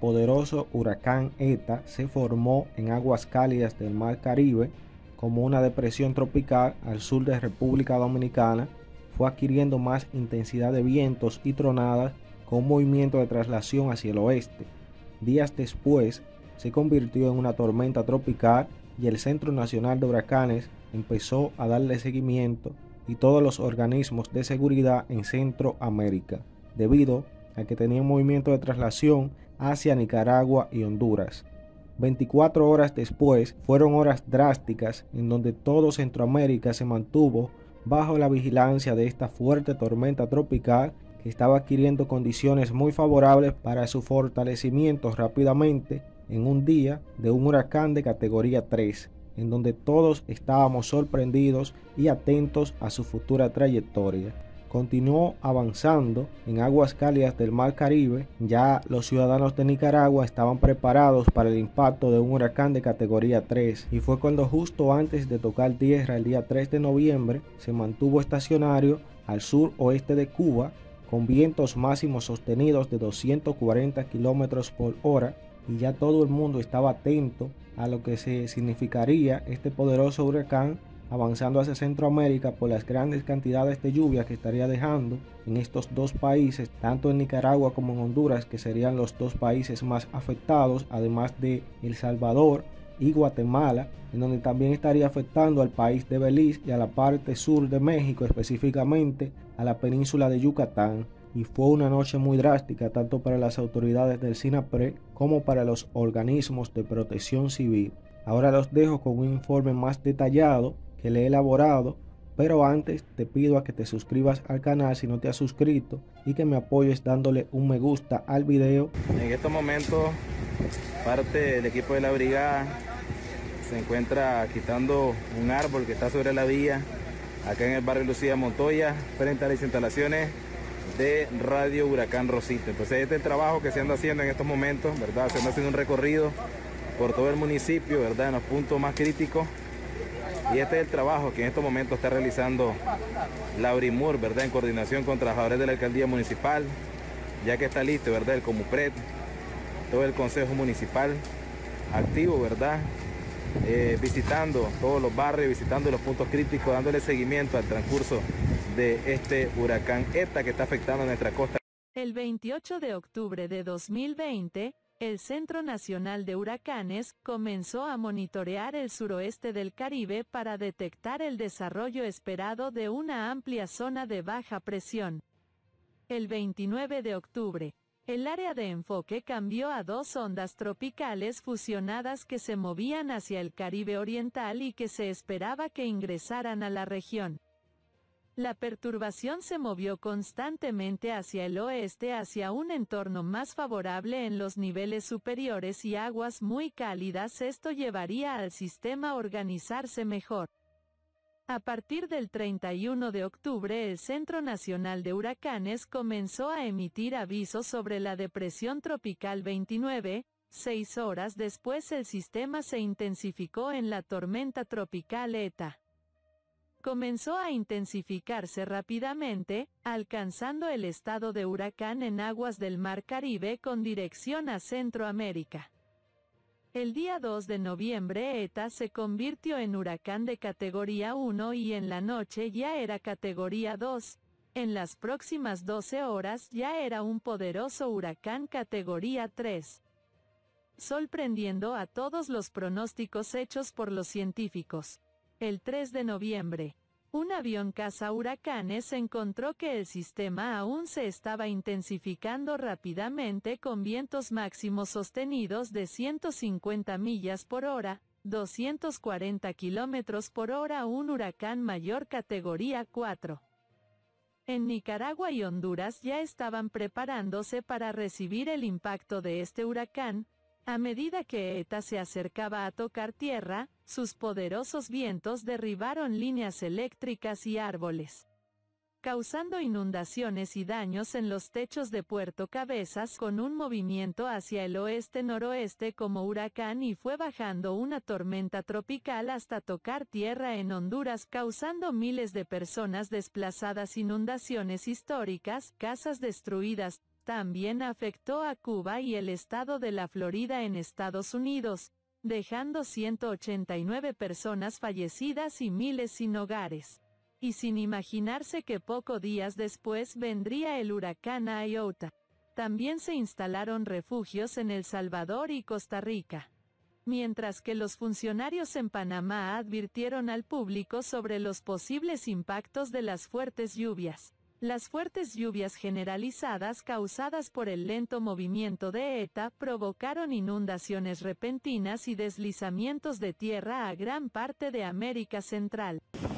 poderoso huracán ETA se formó en aguas cálidas del Mar Caribe como una depresión tropical al sur de República Dominicana. Fue adquiriendo más intensidad de vientos y tronadas con un movimiento de traslación hacia el oeste. Días después se convirtió en una tormenta tropical y el Centro Nacional de Huracanes empezó a darle seguimiento y todos los organismos de seguridad en Centroamérica, debido a que tenía un movimiento de traslación hacia Nicaragua y Honduras. 24 horas después fueron horas drásticas en donde todo Centroamérica se mantuvo bajo la vigilancia de esta fuerte tormenta tropical que estaba adquiriendo condiciones muy favorables para su fortalecimiento rápidamente en un día de un huracán de categoría 3, en donde todos estábamos sorprendidos y atentos a su futura trayectoria. Continuó avanzando en aguas cálidas del Mar Caribe. Ya los ciudadanos de Nicaragua estaban preparados para el impacto de un huracán de categoría 3 y fue cuando justo antes de tocar tierra el día 3 de noviembre se mantuvo estacionario al sur oeste de Cuba con vientos máximos sostenidos de 240 kilómetros por hora, y ya todo el mundo estaba atento a lo que se significaría este poderoso huracán avanzando hacia Centroamérica por las grandes cantidades de lluvia que estaría dejando en estos dos países, tanto en Nicaragua como en Honduras, que serían los dos países más afectados, además de El Salvador y Guatemala, en donde también estaría afectando al país de Belice y a la parte sur de México, específicamente a la península de Yucatán. Y fue una noche muy drástica tanto para las autoridades del SINAPRE como para los organismos de protección civil. Ahora los dejo con un informe más detallado que le he elaborado, pero antes te pido a que te suscribas al canal si no te has suscrito y que me apoyes dándole un me gusta al video. En estos momentos parte del equipo de la brigada se encuentra quitando un árbol que está sobre la vía acá en el barrio Lucía Montoya frente a las instalaciones de Radio Huracán Rosita. Entonces este es el trabajo que se anda haciendo en estos momentos, ¿verdad? Se anda haciendo un recorrido por todo el municipio, ¿verdad? En los puntos más críticos. Y este es el trabajo que en estos momentos está realizando la Brimur, ¿verdad? En coordinación con trabajadores de la alcaldía municipal, ya que está listo, ¿verdad? El Comupred, todo el consejo municipal activo, ¿verdad? Visitando todos los barrios, visitando los puntos críticos, dándole seguimiento al transcurso de este huracán ETA que está afectando a nuestra costa. El 28 de octubre de 2020, el Centro Nacional de Huracanes comenzó a monitorear el suroeste del Caribe para detectar el desarrollo esperado de una amplia zona de baja presión. El 29 de octubre, el área de enfoque cambió a dos ondas tropicales fusionadas que se movían hacia el Caribe Oriental y que se esperaba que ingresaran a la región. La perturbación se movió constantemente hacia el oeste, hacia un entorno más favorable en los niveles superiores y aguas muy cálidas. Esto llevaría al sistema a organizarse mejor. A partir del 31 de octubre, el Centro Nacional de Huracanes comenzó a emitir avisos sobre la depresión tropical 29. 6 horas después el sistema se intensificó en la tormenta tropical ETA. Comenzó a intensificarse rápidamente, alcanzando el estado de huracán en aguas del Mar Caribe con dirección a Centroamérica. El día 2 de noviembre ETA se convirtió en huracán de categoría 1 y en la noche ya era categoría 2. En las próximas 12 horas ya era un poderoso huracán categoría 3. Sorprendiendo a todos los pronósticos hechos por los científicos. El 3 de noviembre, un avión cazahuracanes encontró que el sistema aún se estaba intensificando rápidamente con vientos máximos sostenidos de 150 millas por hora, 240 kilómetros por hora, un huracán mayor categoría 4. En Nicaragua y Honduras ya estaban preparándose para recibir el impacto de este huracán. A medida que ETA se acercaba a tocar tierra, sus poderosos vientos derribaron líneas eléctricas y árboles, causando inundaciones y daños en los techos de Puerto Cabezas con un movimiento hacia el oeste-noroeste como huracán, y fue bajando una tormenta tropical hasta tocar tierra en Honduras, causando miles de personas desplazadas, inundaciones históricas, casas destruidas, también afectó a Cuba y el estado de la Florida en Estados Unidos, dejando 189 personas fallecidas y miles sin hogares. Y sin imaginarse que pocos días después vendría el huracán Iota. También se instalaron refugios en El Salvador y Costa Rica. Mientras que los funcionarios en Panamá advirtieron al público sobre los posibles impactos de las fuertes lluvias. Las fuertes lluvias generalizadas causadas por el lento movimiento de ETA provocaron inundaciones repentinas y deslizamientos de tierra a gran parte de América Central.